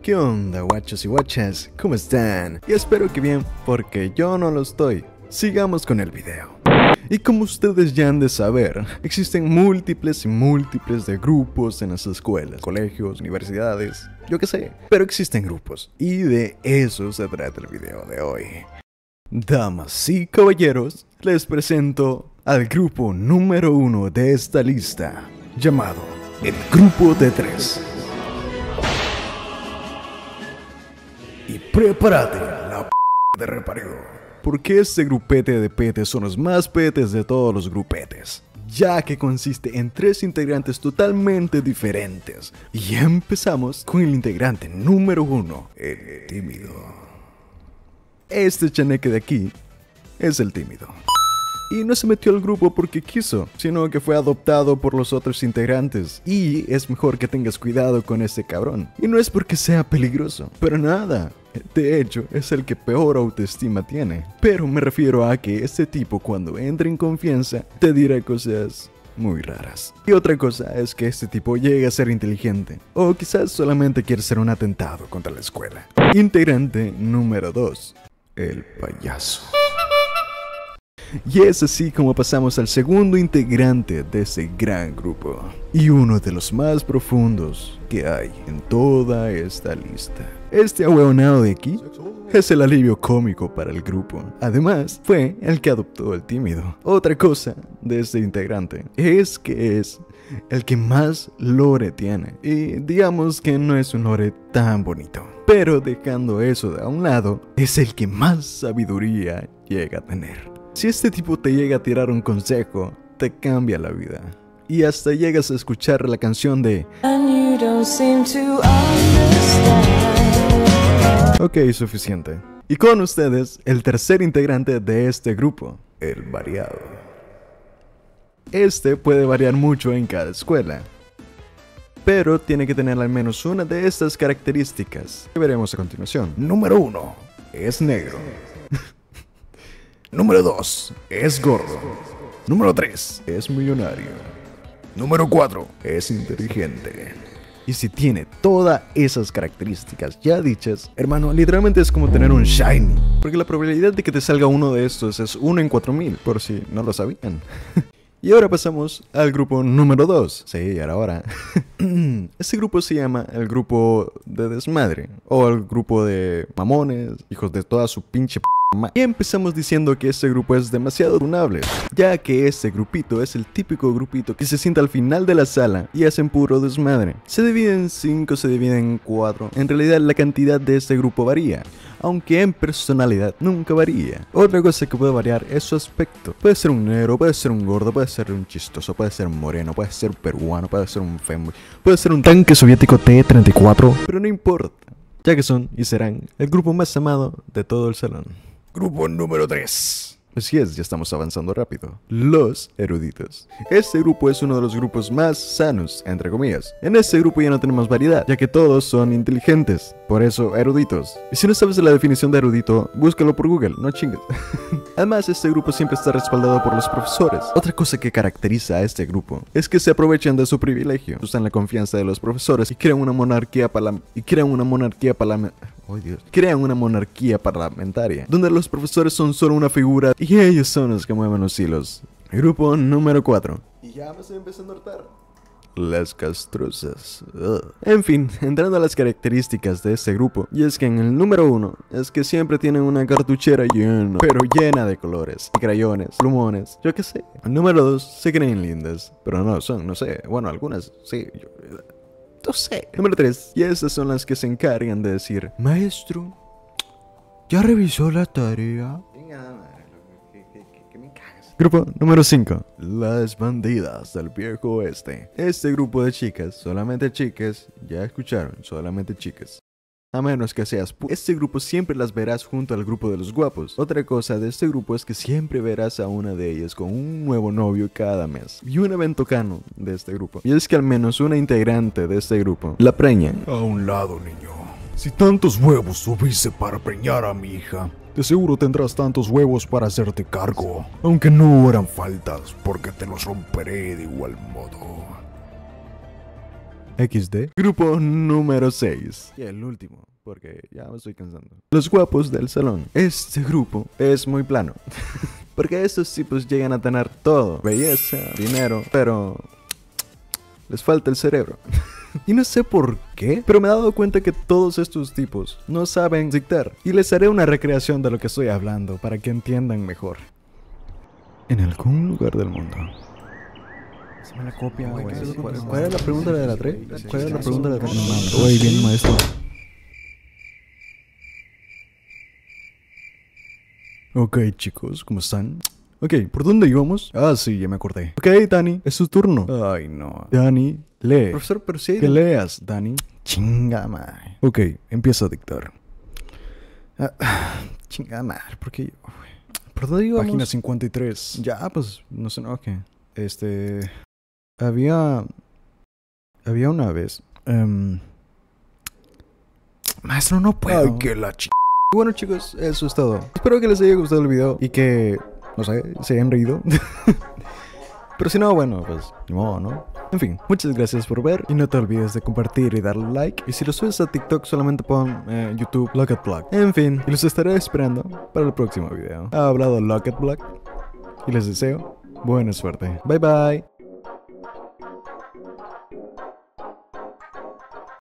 ¿Qué onda, guachos y guachas? ¿Cómo están? Y espero que bien, porque yo no lo estoy. Sigamos con el video. Y como ustedes ya han de saber, existen múltiples de grupos en las escuelas, colegios, universidades, yo qué sé. Pero existen grupos, y de eso se trata el video de hoy. Damas y caballeros, les presento al grupo número 1 de esta lista, llamado el Grupo de 3. Y prepárate la p de repareo, porque este grupete de petes son los más petes de todos los grupetes, ya que consiste en 3 integrantes totalmente diferentes. Y empezamos con el integrante número 1, el tímido. Este chaneque de aquí es el tímido. Y no se metió al grupo porque quiso, sino que fue adoptado por los otros integrantes. Y es mejor que tengas cuidado con este cabrón. Y no es porque sea peligroso, pero nada. De hecho, es el que peor autoestima tiene. Pero me refiero a que este tipo, cuando entre en confianza, te dirá cosas muy raras. Y otra cosa es que este tipo llega a ser inteligente, o quizás solamente quiere ser un atentado contra la escuela. Integrante número 2, el payaso. Y es así como pasamos al segundo integrante de ese gran grupo, y uno de los más profundos que hay en toda esta lista. Este ahueonado de aquí es el alivio cómico para el grupo. Además, fue el que adoptó al tímido. Otra cosa de este integrante es que es el que más lore tiene. Y digamos que no es un lore tan bonito. Pero dejando eso de a un lado, es el que más sabiduría llega a tener. Si este tipo te llega a tirar un consejo, te cambia la vida. Y hasta llegas a escuchar la canción de Ok, suficiente. Y con ustedes, el tercer integrante de este grupo, el variado. Este puede variar mucho en cada escuela, pero tiene que tener al menos una de estas características que veremos a continuación. Número 1, es negro. Número 2, es gordo. Número 3, es millonario. Número 4, es inteligente. Y si tiene todas esas características ya dichas, hermano, literalmente es como tener un shiny. Porque la probabilidad de que te salga uno de estos es 1 en 4000, por si no lo sabían. Y ahora pasamos al grupo número 2. Sí, ahora. Este grupo se llama el grupo de desmadre, o el grupo de mamones, hijos de toda su pinche y empezamos diciendo que este grupo es demasiado funable, ya que este grupito es el típico grupito que se sienta al final de la sala y hacen puro desmadre. Se divide en 5, se divide en 4. En realidad la cantidad de este grupo varía, aunque en personalidad nunca varía. Otra cosa que puede variar es su aspecto. Puede ser un negro, puede ser un gordo, puede ser un chistoso, puede ser un moreno, puede ser peruano, puede ser un femboy, puede ser un tanque soviético T-34, pero no importa, ya que son y serán el grupo más amado de todo el salón. Grupo número 3. Así es, ya estamos avanzando rápido. Los eruditos. Este grupo es uno de los grupos más sanos, entre comillas. En este grupo ya no tenemos variedad, ya que todos son inteligentes. Por eso, eruditos. Y si no sabes la definición de erudito, búscalo por Google, no chingues. Además, este grupo siempre está respaldado por los profesores. Otra cosa que caracteriza a este grupo es que se aprovechan de su privilegio. Usan la confianza de los profesores y crean una monarquía parlamentaria, donde los profesores son solo una figura y ellos son los que mueven los hilos. Grupo número 4. Y ya me estoy empezando a hartar. Las castrosas. En fin, entrando a las características de este grupo, y es que en el número 1 es que siempre tienen una cartuchera llena, pero llena de colores, crayones, plumones, yo qué sé. El número 2 se creen lindas, pero no son, no sé, bueno, algunas sí, no sé. Número 3, y estas son las que se encargan de decir: maestro, ¿ya revisó la tarea? Grupo número 5. Las bandidas del viejo oeste. Este grupo de chicas, solamente chicas, ya escucharon, solamente chicas. A menos que seas este grupo siempre las verás junto al grupo de los guapos. Otra cosa de este grupo es que siempre verás a una de ellas con un nuevo novio cada mes. Y un evento canon de este grupo, y es que al menos una integrante de este grupo la preñan. A un lado, niño. Si tantos huevos tuviste para preñar a mi hija, de seguro tendrás tantos huevos para hacerte cargo. Aunque no harán faltas, porque te los romperé de igual modo. XD. Grupo número 6. Y el último, porque ya me estoy cansando. Los guapos del salón. Este grupo es muy plano. Porque estos tipos llegan a tener todo. Belleza, dinero, pero les falta el cerebro. Y no sé por qué, pero me he dado cuenta que todos estos tipos no saben dictar. Y les haré una recreación de lo que estoy hablando para que entiendan mejor. En algún lugar del mundo. Se me la copia, güey. ¿Cuál era la pregunta de la 3? ¿Cuál era la pregunta de la 3? Güey, bien, maestro. Ok, chicos, ¿cómo están? Ok, ¿por dónde íbamos? Ah, sí, ya me acordé. Ok, Dani, es tu turno. Ay, no. Dani, lee. Profesor, pero sí. Que leas, Dani. Chinga madre. Ok, empieza a dictar. Chinga madre, ¿por qué yo? ¿Por dónde íbamos? Página 53. Ya, pues, no sé, no, ¿qué? Había una vez. Maestro, no puedo. Ay, que la Bueno, chicos, eso es todo. Espero que les haya gustado el video y que, no sé, se hayan reído. Pero si no, bueno, pues, ni modo, ¿no? En fin, muchas gracias por ver y no te olvides de compartir y darle like. Y si lo subes a TikTok, solamente pon YouTube Locket Block. En fin, y los estaré esperando para el próximo video. Ha hablado Locket Block y les deseo buena suerte. Bye bye.